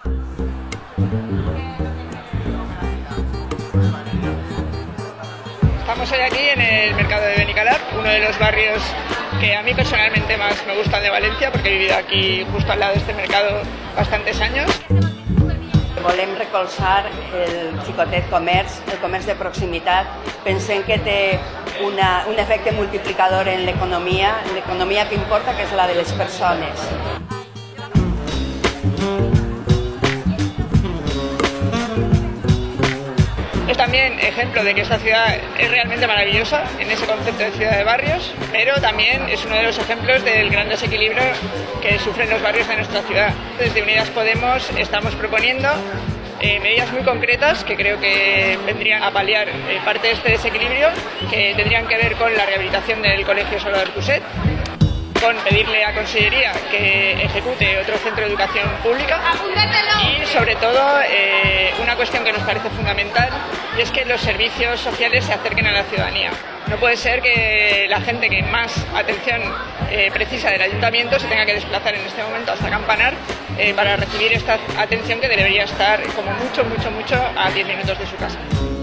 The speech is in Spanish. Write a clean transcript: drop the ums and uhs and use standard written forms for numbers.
Estamos hoy aquí en el mercado de Benicalap, uno de los barrios que a mí personalmente más me gustan de Valencia, porque he vivido aquí justo al lado de este mercado bastantes años. Volem recolzar el xicotet comerç, el comerç de proximitat. Pensem que té un efecte multiplicador en l'economia que importa, que és la de les persones. Es también ejemplo de que esta ciudad es realmente maravillosa en ese concepto de ciudad de barrios, pero también es uno de los ejemplos del gran desequilibrio que sufren los barrios de nuestra ciudad. Desde Unidas Podemos estamos proponiendo medidas muy concretas que creo que vendrían a paliar parte de este desequilibrio, que tendrían que ver con la rehabilitación del Colegio Salvador Cuset, con pedirle a Consellería que ejecute otro centro de educación pública y, sobre todo, una cuestión que nos parece fundamental, y es que los servicios sociales se acerquen a la ciudadanía. No puede ser que la gente que más atención precisa del ayuntamiento se tenga que desplazar en este momento hasta Campanar para recibir esta atención que debería estar como mucho a 10 minutos de su casa.